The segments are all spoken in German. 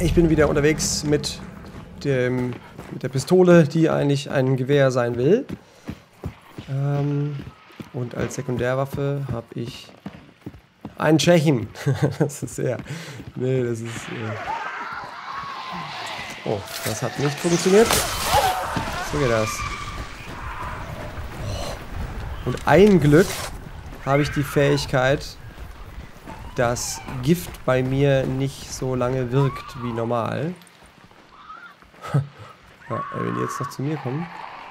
Ich bin wieder unterwegs mit der Pistole, die eigentlich ein Gewehr sein will. Und als Sekundärwaffe habe ich einen Tschechen. Das ist sehr... Nee, das ist... Oh, das hat nicht funktioniert. So geht das. Und ein Glück habe ich die Fähigkeit, dass Gift bei mir nicht so lange wirkt wie normal. Ja, wenn die jetzt noch zu mir kommen.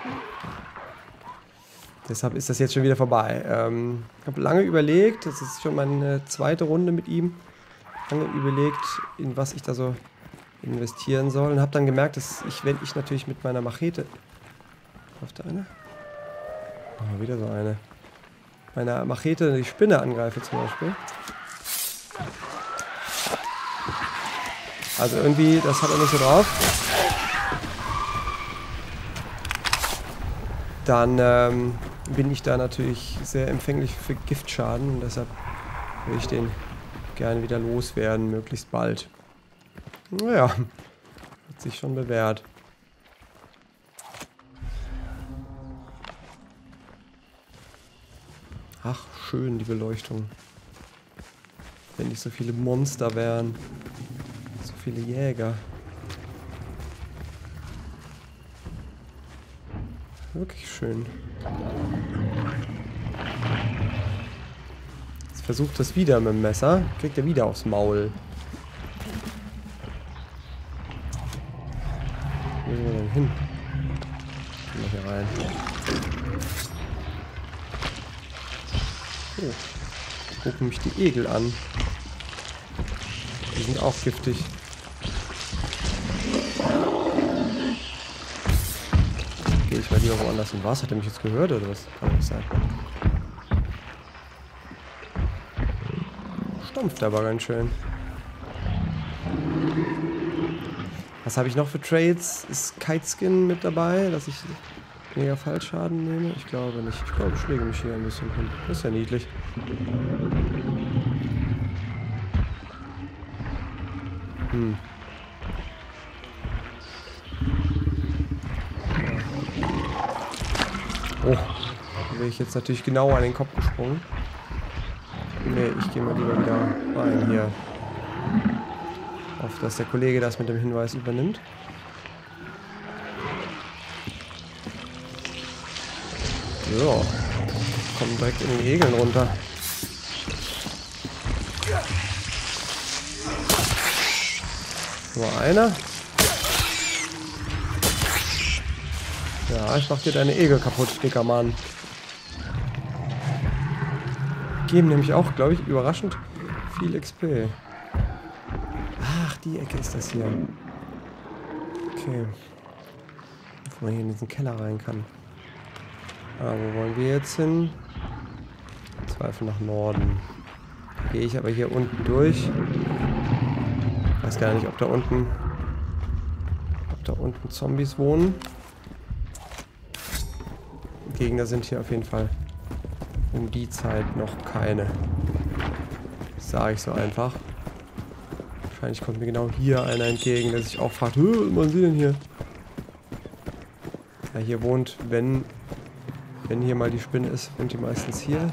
Deshalb ist das jetzt schon wieder vorbei. Ich habe lange überlegt, das ist schon meine zweite Runde mit ihm, lange überlegt, in was ich da so investieren soll. Und habe dann gemerkt, dass wenn ich natürlich mit meiner Machete... Läuft da eine? Oh, wieder so eine. Meiner Machete die Spinne angreife zum Beispiel. Also irgendwie, das hat er nicht so drauf. Dann bin ich da natürlich sehr empfänglich für Giftschaden und deshalb will ich den gerne wieder loswerden, möglichst bald. Naja, hat sich schon bewährt. Ach, schön die Beleuchtung. Wenn nicht so viele Monster wären. So viele Jäger. Wirklich schön. Jetzt versucht das wieder mit dem Messer. Kriegt er wieder aufs Maul. Wo sind wir denn hin? Gehen wir hier rein. Oh. Gucken mich die Egel an. Die sind auch giftig. Gehe ich mal lieber woanders hin. Was? Hat er mich jetzt gehört oder was? Kann nicht sein. Stampft aber ganz schön. Was habe ich noch für Trades? Ist Kiteskin mit dabei, dass ich weniger Fallschaden nehme? Ich glaube nicht. Ich glaube, ich schläge mich hier ein bisschen hin. Das ist ja niedlich. Oh, da wäre ich jetzt natürlich genau an den Kopf gesprungen. Nee, ich gehe mal lieber wieder rein hier. Hoffe, dass der Kollege das mit dem Hinweis übernimmt. So. Kommen direkt in den Egeln runter. Nur einer. Ja, ich mach dir deine Egel kaputt, dicker Mann. Geben nämlich auch, glaube ich, überraschend viel XP. Ach, die Ecke ist das hier. Okay. Wo man hier in diesen Keller rein kann. Ah, wo wollen wir jetzt hin? Zweifel nach Norden. Gehe ich aber hier unten durch. Ich weiß gar nicht, ob da unten Zombies wohnen. Gegner sind hier auf jeden Fall um die Zeit noch keine. Das sage ich so einfach. Wahrscheinlich kommt mir genau hier einer entgegen, der sich auch fragt, was machen Sie denn hier? Ja, hier wohnt, wenn hier mal die Spinne ist, wohnt die meistens hier.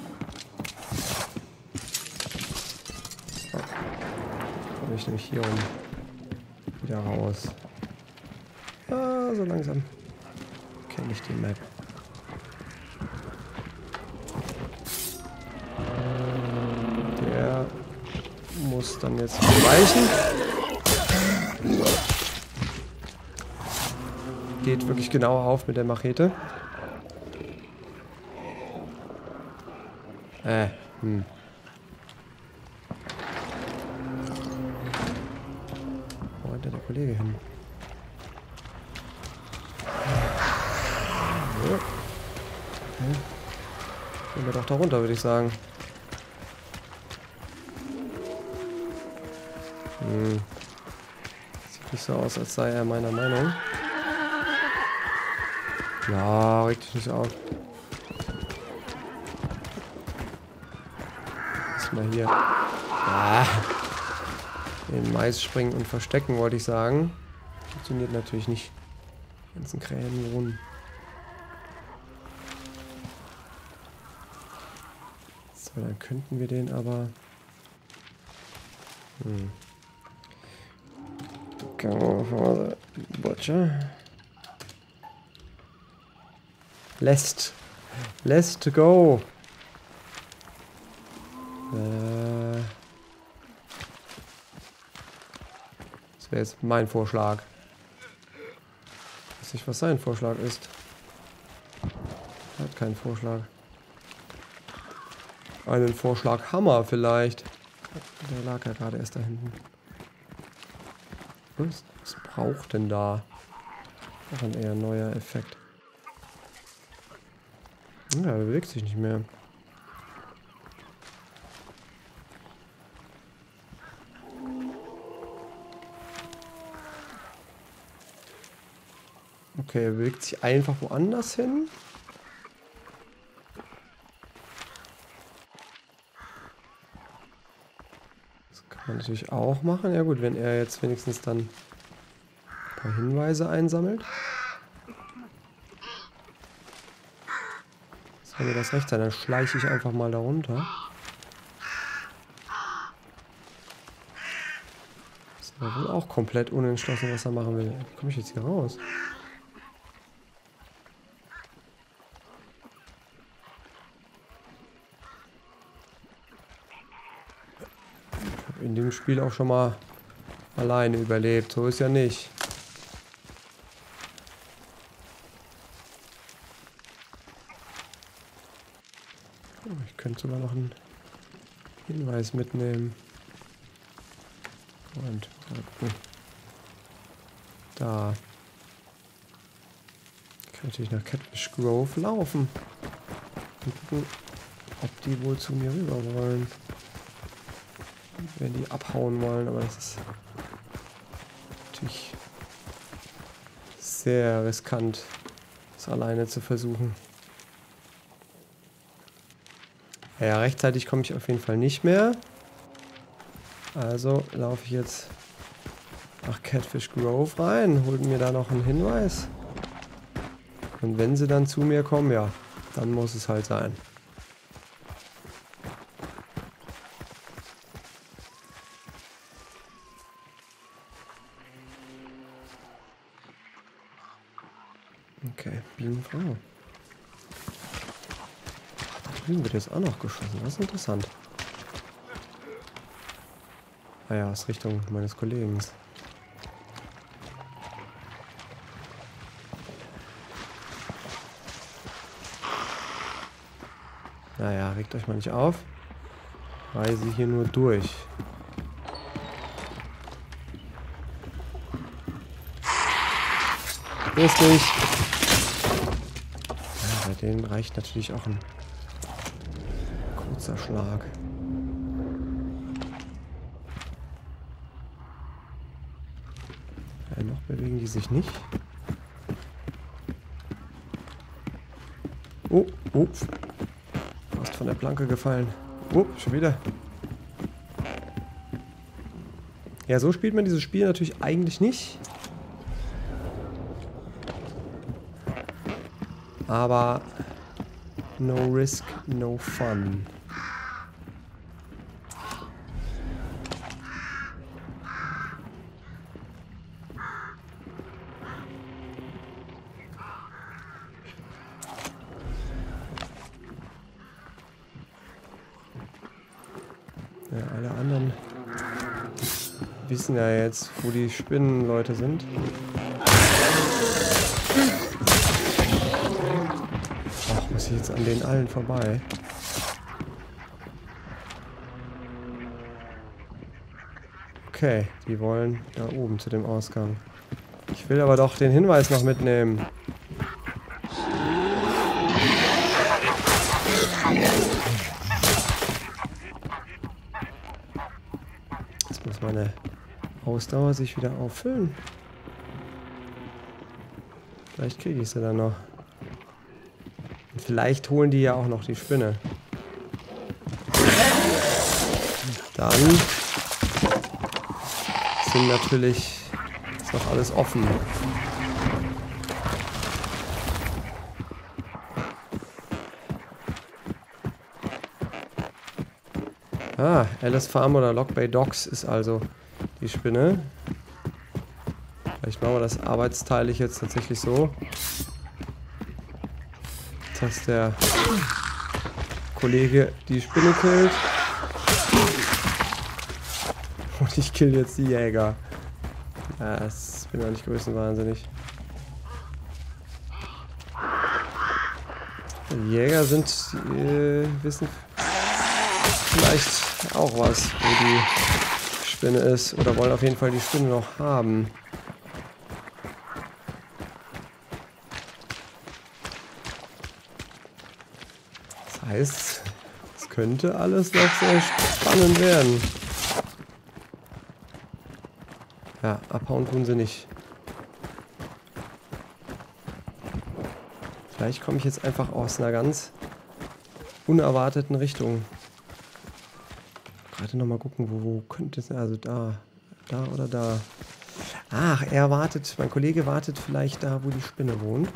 So. Komme ich nämlich hier wieder raus. Ah, so langsam kenne ich die Map. Der muss dann jetzt weichen. Geht wirklich genau auf mit der Machete. Wo rennt denn der Kollege hin? Ja. Okay. Gehen wir doch da runter, würde ich sagen. Sieht nicht so aus, als sei er meiner Meinung. Ja, reg dich nicht auf. Mal hier. Ah. In den Mais springen und verstecken, wollte ich sagen. Funktioniert natürlich nicht. Die ganzen Krähen rum. So, dann könnten wir den aber... Go for the butcher. Let's go. Das wäre jetzt mein Vorschlag. Ich weiß nicht, was sein Vorschlag ist. Er hat keinen Vorschlag. Einen Vorschlag Hammer vielleicht. Der lag ja gerade erst da hinten. Was braucht denn da? Auch ein eher neuer Effekt. Ja, er bewegt sich nicht mehr. Okay, er bewegt sich einfach woanders hin. Das kann man natürlich auch machen. Ja gut, wenn er jetzt wenigstens dann ein paar Hinweise einsammelt. Soll mir das recht sein, dann schleiche ich einfach mal da runter. Ist aber wohl auch komplett unentschlossen, was er machen will. Wie komme ich jetzt hier raus? Ich habe in dem Spiel auch schon mal alleine überlebt. So ist ja nicht. Ich könnte sogar noch einen Hinweis mitnehmen. Und da. Ich kann natürlich nach Catfish Grove laufen. Und gucken, ob die wohl zu mir rüber wollen. Wenn die abhauen wollen, aber das ist natürlich sehr riskant, das alleine zu versuchen. Ja, rechtzeitig komme ich auf jeden Fall nicht mehr. Also laufe ich jetzt nach Catfish Grove rein, hole mir da noch einen Hinweis. Und wenn sie dann zu mir kommen, ja, dann muss es halt sein. Okay, Bienenfrau. Drüben wird jetzt auch noch geschossen. Das ist interessant. Ah ja, aus Richtung meines Kollegen. Naja, regt euch mal nicht auf. Reise hier nur durch. Ist nicht. Ja, bei denen reicht natürlich auch ein kurzer Schlag. Ja, noch bewegen die sich nicht. Oh, oh. Fast von der Planke gefallen. Oh, schon wieder. Ja, so spielt man dieses Spiel natürlich eigentlich nicht. Aber no risk, no fun. Ja, alle anderen wissen ja jetzt, wo die Spinnenleute sind. Ach, muss ich jetzt an den allen vorbei? Okay, die wollen da oben zu dem Ausgang. Ich will aber doch den Hinweis noch mitnehmen. Jetzt muss meine Ausdauer sich wieder auffüllen. Vielleicht kriege ich sie dann noch. Und vielleicht holen die ja auch noch die Spinne. Dann sind natürlich... Ist noch alles offen. Ah, Alice Farm oder Lock Bay Docks ist also die Spinne. Vielleicht machen wir das arbeitsteilig jetzt tatsächlich so. Dass der Kollege die Spinne killt. Und ich kill jetzt die Jäger. Ja, das bin ja nicht größenwahnsinnig. Die Jäger sind, wissen vielleicht auch was, wo die Spinne ist. Oder wollen auf jeden Fall die Spinne noch haben. Das heißt, es könnte alles noch sehr spannend werden. Ja, abhauen tun sie nicht. Vielleicht komme ich jetzt einfach aus einer ganz unerwarteten Richtung. Gerade nochmal gucken, wo könnte es... Also da oder da. Ach, er wartet, mein Kollege wartet vielleicht da, wo die Spinne wohnt.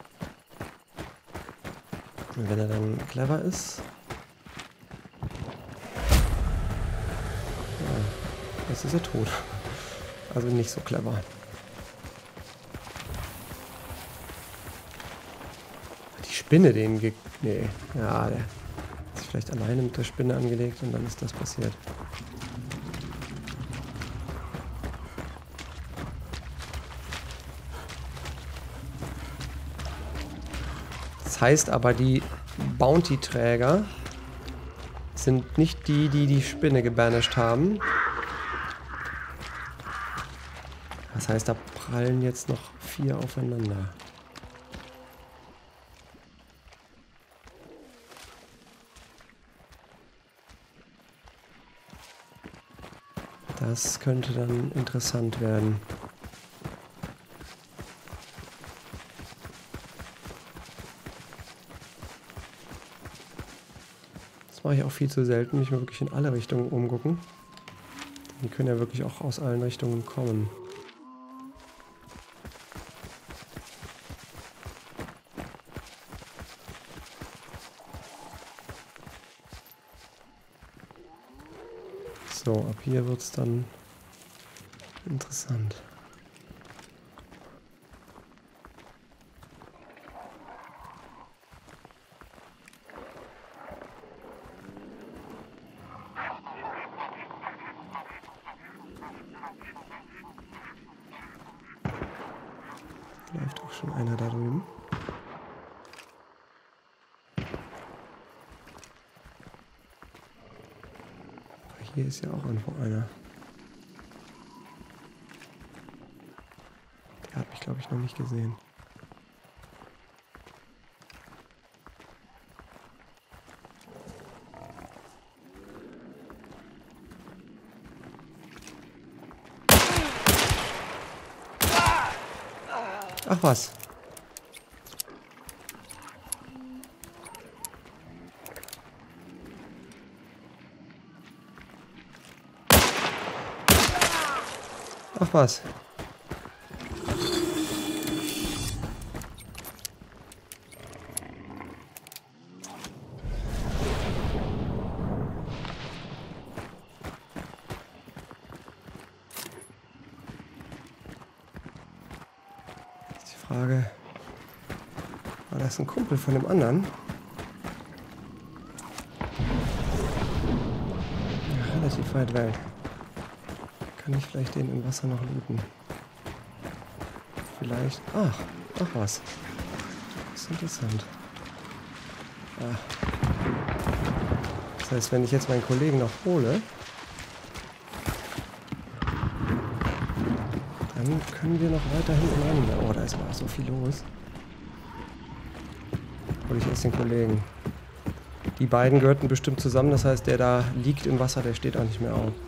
Und wenn er dann clever ist... Ja, jetzt ist er tot. Also nicht so clever. Die Spinne den nee. Ja, der hat sich vielleicht alleine mit der Spinne angelegt und dann ist das passiert. Das heißt aber, die Bounty-Träger sind nicht die, die die Spinne gebanished haben. Das heißt, da prallen jetzt noch 4 aufeinander. Das könnte dann interessant werden. Das mache ich auch viel zu selten, mich mal wirklich in alle Richtungen umgucken. Die können ja wirklich auch aus allen Richtungen kommen. So, ab hier wird es dann interessant. Läuft auch schon einer da drüben. Hier ist ja auch irgendwo einer. Der hat mich, glaube ich, noch nicht gesehen. Ach was. Ach was. Ist die Frage, war das ein Kumpel von dem anderen? Ja, relativ weit weg. Kann ich vielleicht den im Wasser noch looten? Vielleicht... Ach was. Das ist interessant. Ah. Das heißt, wenn ich jetzt meinen Kollegen noch hole, dann können wir noch weiter hinten ran. Oh, da ist aber auch so viel los. Hole ich erst den Kollegen. Die beiden gehörten bestimmt zusammen, das heißt, der da liegt im Wasser, der steht auch nicht mehr auf.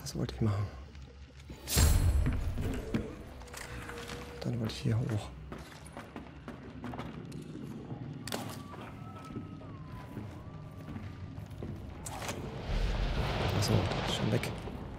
Das wollte ich machen. Dann wollte ich hier hoch. Achso, ist schon weg.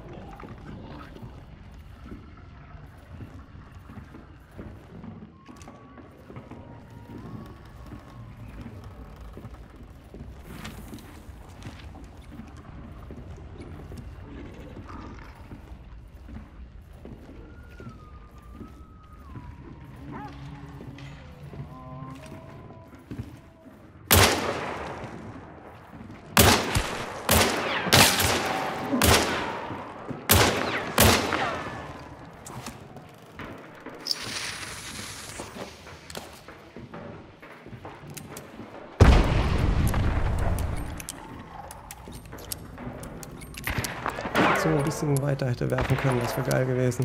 So ein bisschen weiter hätte werfen können, das wäre geil gewesen.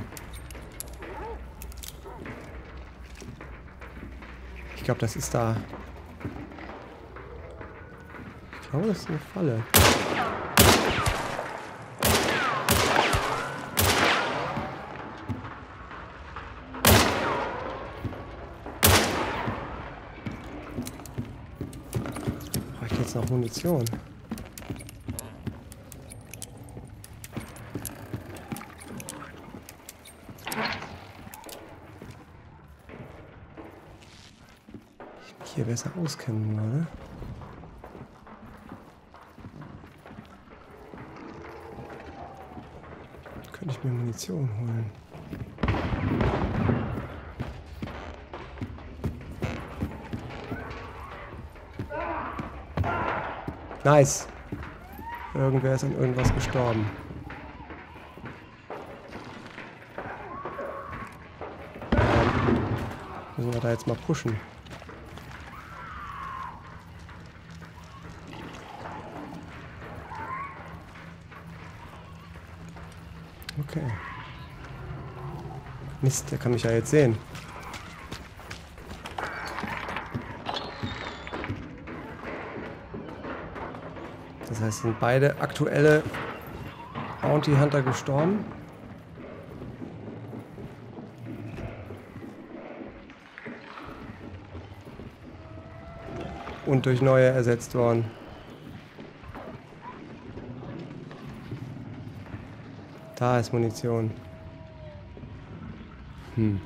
Ich glaube, das ist da. Ich glaube, das ist eine Falle. Brauche ich jetzt noch Munition? Hier besser auskennen würde. Könnte ich mir Munition holen. Nice. Irgendwer ist an irgendwas gestorben. Müssen wir da jetzt mal pushen. Okay. Mist, der kann mich ja jetzt sehen. Das heißt, sind beide aktuelle Bounty Hunter gestorben. Und durch neue ersetzt worden. Da ist Munition. Komme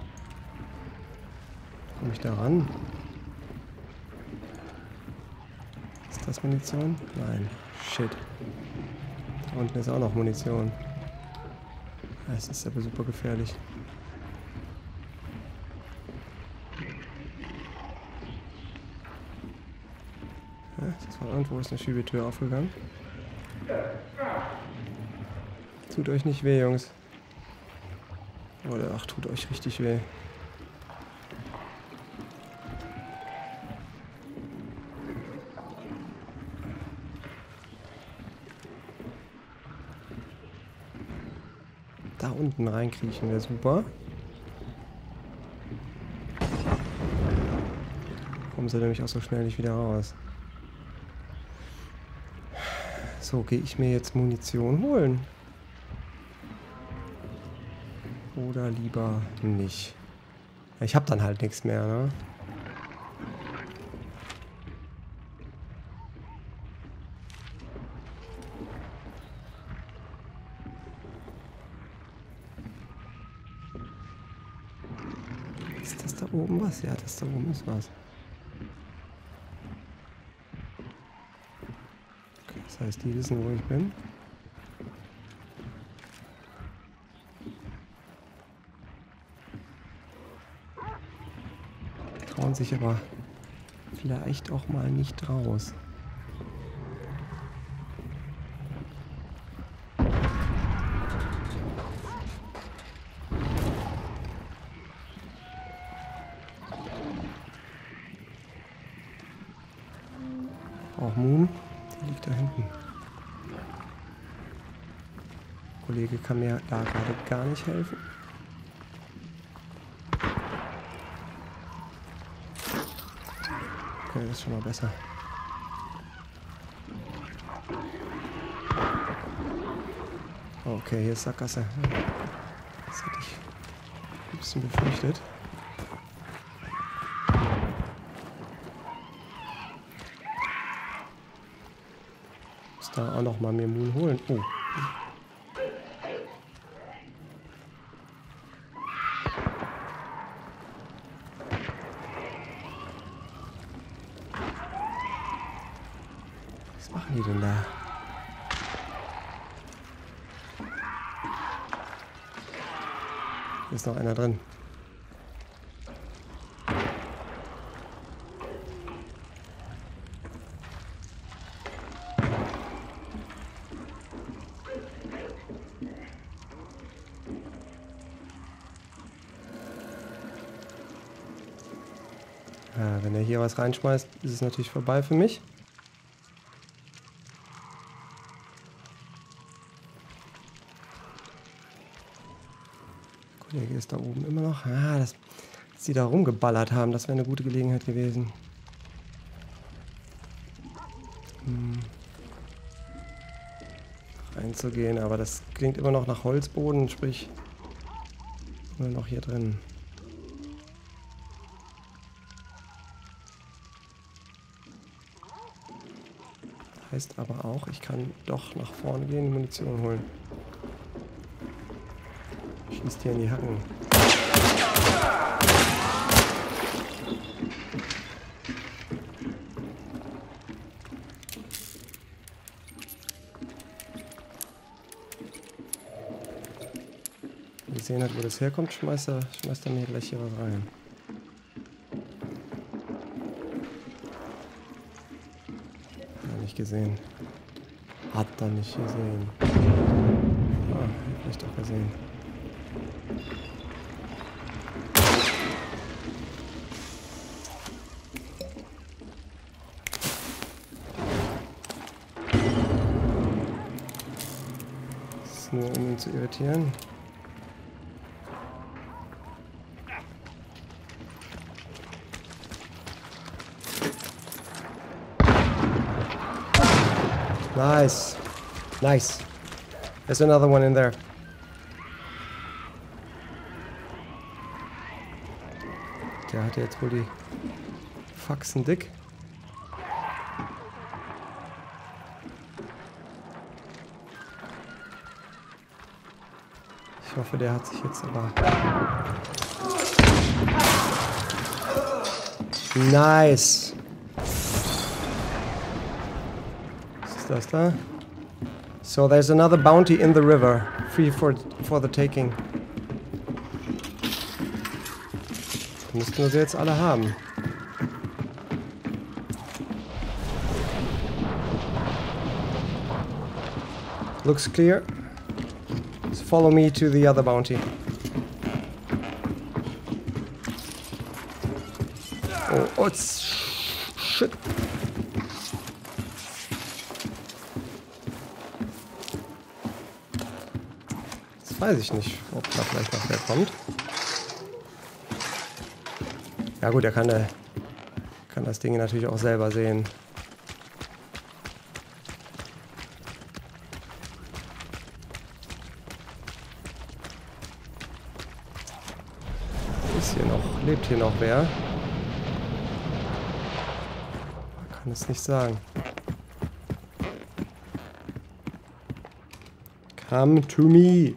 ich da ran? Ist das Munition? Nein. Shit. Da unten ist auch noch Munition. Das ist aber super gefährlich. Ja, das war irgendwo ist eine Schiebetür aufgegangen. Tut euch nicht weh, Jungs. Oder ach, tut euch richtig weh. Da unten reinkriechen wäre super. Kommen sie nämlich auch so schnell nicht wieder raus. So, gehe ich mir jetzt Munition holen? Oder lieber nicht? Ich habe dann halt nichts mehr, ne? Ist das da oben was? Ja, das da oben ist was. Okay, das heißt, die wissen, wo ich bin. Trauen sich aber vielleicht auch mal nicht raus. Auch Moon, die liegt da hinten. Der Kollege kann mir da gerade gar nicht helfen. Okay, das ist schon mal besser. Okay, hier ist Sackgasse. Das hätte ich ein bisschen befürchtet. Muss da auch noch mal mir Moon holen. Oh. Was machen die denn da? Hier ist noch einer drin. Ja, wenn er hier was reinschmeißt, ist es natürlich vorbei für mich. Der Kollege ist da oben immer noch. Ah, dass sie da rumgeballert haben, das wäre eine gute Gelegenheit gewesen. Reinzugehen, aber das klingt immer noch nach Holzboden, sprich immer noch hier drin. Heißt aber auch, ich kann doch nach vorne gehen und Munition holen. Schießt hier in die Hacken. Wenn er gesehen hat, wo das herkommt, schmeißt er mir gleich hier was rein. Gesehen. Hat er nicht gesehen. Ah, vielleicht auch gesehen. Das ist nur, um ihn zu irritieren. Nice. Nice. There's another one in there. Der hat jetzt wohl die Faxen dick. Ich hoffe, der hat sich jetzt aber... Nice. Das da. So there's another bounty in the river, free for the taking. Müssten wir sie jetzt alle haben. Looks clear. So follow me to the other bounty. Oh, it's shit. Weiß ich nicht, ob da vielleicht noch wer kommt. Ja gut, er kann das Ding natürlich auch selber sehen. Ist hier noch, lebt hier noch wer? Man kann es nicht sagen. Come to me.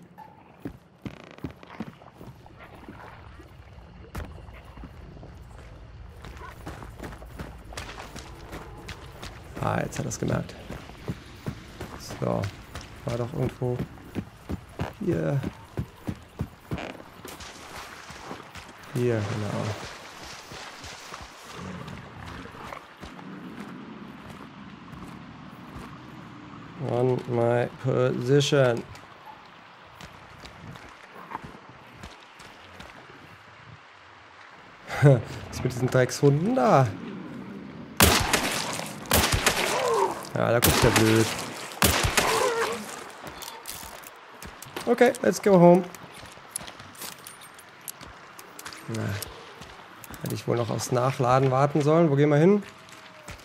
Ah, jetzt hat er es gemerkt. So, war doch irgendwo hier. Hier, genau. On my position. Was ist mit diesen Dreckshunden da? Ja, da guckt der blöd. Okay, let's go home. Na, hätte ich wohl noch aufs Nachladen warten sollen. Wo gehen wir hin?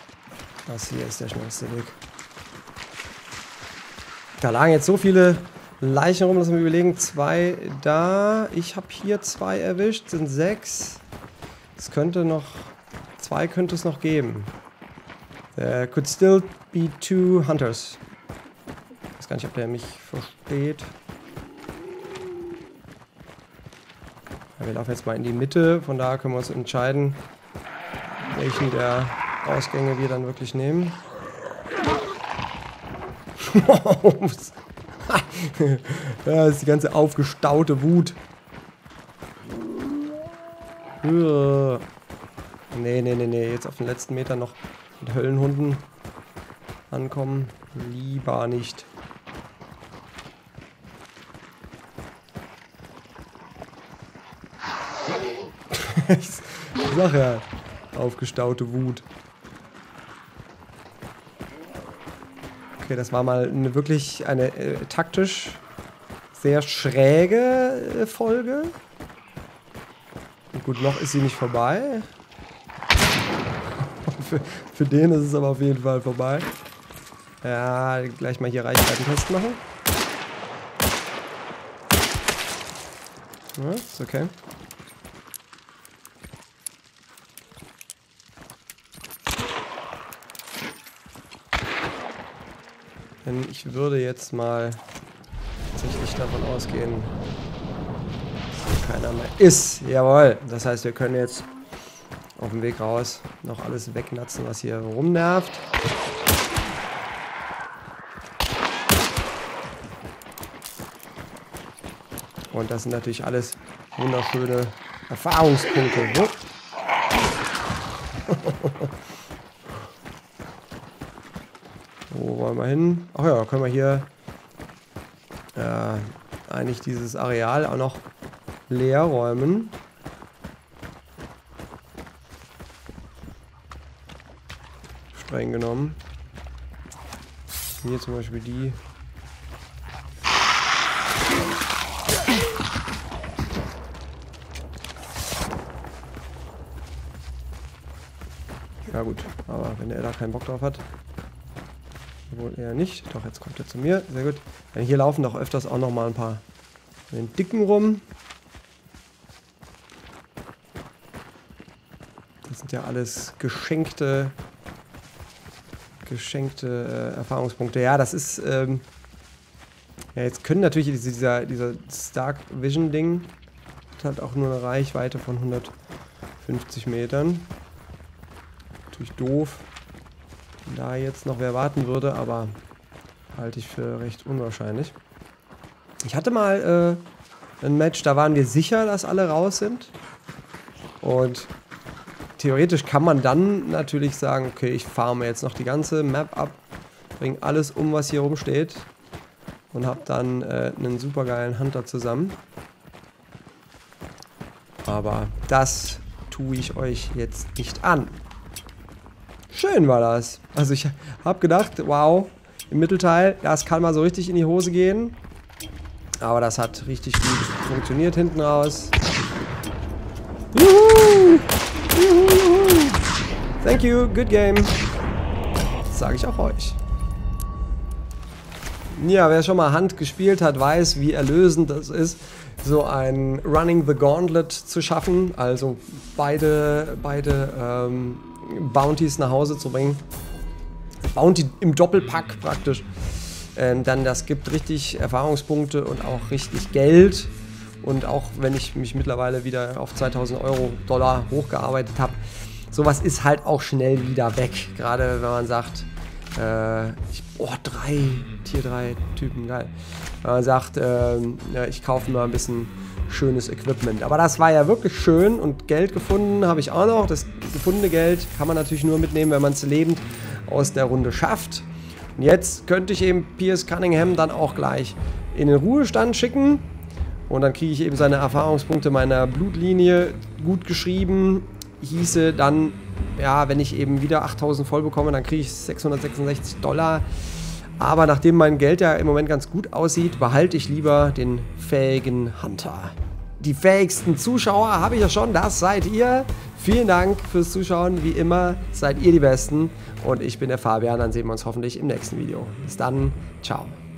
Das hier ist der schnellste Weg. Da lagen jetzt so viele Leichen rum, lassen wir überlegen. 2 da. Ich habe hier 2 erwischt. Sind 6. Es könnte noch... 2 könnte es noch geben. There could still be 2 hunters. Ich weiß gar nicht, ob der mich versteht. Ja, wir laufen jetzt mal in die Mitte. Von da können wir uns entscheiden, welchen der Ausgänge wir dann wirklich nehmen. Ja, das ist die ganze aufgestaute Wut. Nee. Jetzt auf den letzten Meter noch mit Höllenhunden ankommen. Lieber nicht. Ich sag ja, aufgestaute Wut. Okay, das war mal wirklich eine taktisch sehr schräge Folge. Und gut, noch ist sie nicht vorbei. für den ist es aber auf jeden Fall vorbei. Ja, gleich mal hier Reichweitentest machen. Ja, ist okay. Denn ich würde jetzt mal tatsächlich davon ausgehen, dass hier keiner mehr ist. Jawohl. Das heißt, wir können jetzt auf dem Weg raus noch alles wegnatzen, was hier rumnervt. Und das sind natürlich alles wunderschöne Erfahrungspunkte. Wo wollen wir hin? Ach ja, können wir hier eigentlich dieses Areal auch noch leer räumen. Streng genommen. Hier zum Beispiel die. Ja gut, aber wenn er da keinen Bock drauf hat. Wohl eher nicht. Doch, jetzt kommt er zu mir. Sehr gut. Ja, hier laufen doch öfters auch noch mal ein paar in den Dicken rum. Das sind ja alles geschenkte Erfahrungspunkte. Ja, das ist ja, jetzt können natürlich dieser Stark Vision Ding hat halt auch nur eine Reichweite von 150 Metern. Natürlich doof, wenn da jetzt noch wer warten würde, aber halte ich für recht unwahrscheinlich. Ich hatte mal ein Match, da waren wir sicher, dass alle raus sind. Und theoretisch kann man dann natürlich sagen, okay, ich farme jetzt noch die ganze Map ab, bringe alles um, was hier rumsteht und habe dann einen super geilen Hunter zusammen. Aber das tue ich euch jetzt nicht an. Schön war das. Also ich habe gedacht, wow, im Mittelteil, das kann mal so richtig in die Hose gehen. Aber das hat richtig gut funktioniert hinten raus. Juhu! Juhu! Thank you, good game. Das sage ich auch euch. Ja, wer schon mal Hunt gespielt hat, weiß, wie erlösend das ist, so ein Running the Gauntlet zu schaffen. Also beide Bounties nach Hause zu bringen. Bounty im Doppelpack praktisch. Dann das gibt richtig Erfahrungspunkte und auch richtig Geld. Und auch wenn ich mich mittlerweile wieder auf 2000 Euro, Dollar hochgearbeitet habe, sowas ist halt auch schnell wieder weg. Gerade wenn man sagt, Tier 3 Typen, geil. Wenn man sagt, ja, ich kaufe mal ein bisschen schönes Equipment. Aber das war ja wirklich schön und Geld gefunden habe ich auch noch. Das gefundene Geld kann man natürlich nur mitnehmen, wenn man es lebend aus der Runde schafft. Und jetzt könnte ich eben Piers Cunningham dann auch gleich in den Ruhestand schicken. Und dann kriege ich eben seine Erfahrungspunkte meiner Blutlinie gut geschrieben. Hieße dann, ja, wenn ich eben wieder 8000 voll bekomme, dann kriege ich 666 $. Aber nachdem mein Geld ja im Moment ganz gut aussieht, behalte ich lieber den fähigen Hunter. Die fähigsten Zuschauer habe ich ja schon, das seid ihr. Vielen Dank fürs Zuschauen, wie immer seid ihr die Besten. Und ich bin der Fabian, dann sehen wir uns hoffentlich im nächsten Video. Bis dann, ciao.